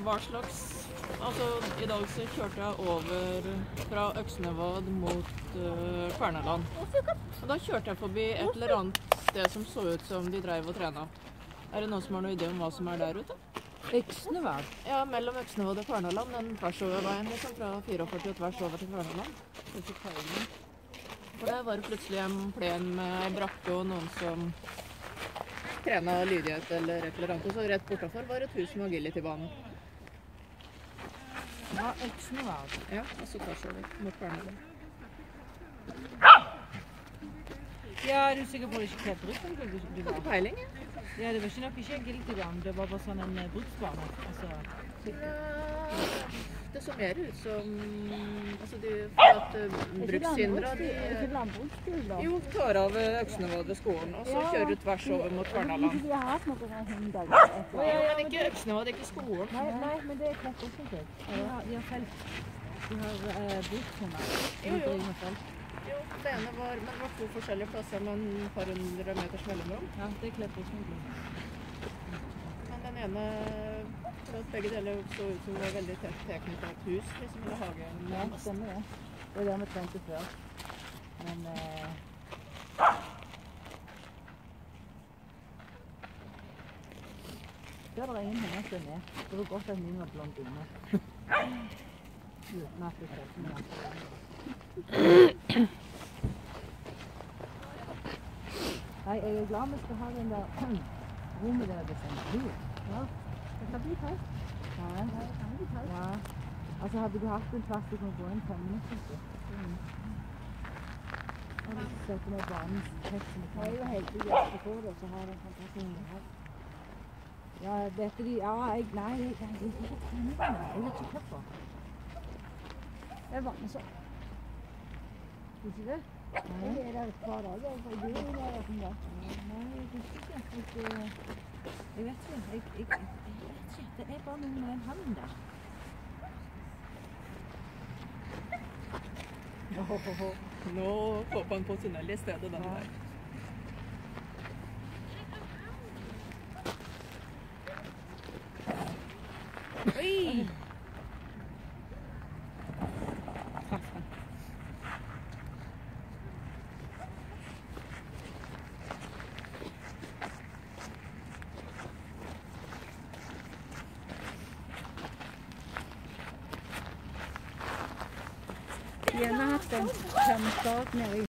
hva slags... Altså, i dag så kjørte jeg over fra Øksnevad mot Kvernaland. Og da kjørte jeg forbi et eller annet sted som så ut som de drev og trena. Er det noen som har noen idé om hva som er der ute? Øksnevad? Ja, mellom Øksnevad og Kvernaland. Den tversoverveien liksom, fra 44 tvers over til Kvernaland. For der var det plutselig en plen med brakke og noen som trena lydighet eller et eller annet. Og så rett bortafor var et hus med agility-banen. Ja, Øksnevad. Ja, og så tversover mot Kvernaland. Ja, er du sikker på at det ikke er brukt? Du har peiling, ja? Ja, det var ikke nok ikke agility-banen, det var bare sånn en bruksbane. Altså, det så mer ut som... Altså, for at brukshindra... Ikke landbruksskolen da? Jo, tar av Øksnevad ved skolen, og så kjører du tvers over mot Kvernaland. De har hatt noen hinder. Men ikke Øksnevad, ikke skolen. Nei, men det er klart også ikke. de har felt. De har brukshinder. Jo. Jo, det ene var, men det var to forskjellige plasser med et par hundre meters mellomrom. Ja, det er klart også. Men den ene, for at begge deler så ut som det var veldig tett tilknyttet et hus, liksom, eller hagen. Ja, stemmer det. Det er det vi trengte før. Men... Der er det ingen hennes til ned. Det var godt at min var blond inne. Uten at det kjøpte meg. Nei, jeg er glad vi skal ha den der rommet der det sender ut. Ja, det kan bli tøft. Ja, det kan bli tøft. Ja, altså hadde du hatt en plass du kunne gå inn 5 minutter. Og hvis du setter med banens tekst som jeg er jo heldig å få det, så har det en fantastisk her. Ja, dette de... Ja, jeg... Nei, jeg er ikke trening på det. Jeg er ikke køpp på. Det er vanlig så. Ikke det? Nei, det er der et par dager. Jeg gjør det der som det. Nei, jeg synes ikke. Jeg vet ikke. Jeg vet ikke. Det er bare noe med den handen der. Nå håper han på tunnel i stedet, den der. Oi! Vi har hatt en termostat nede i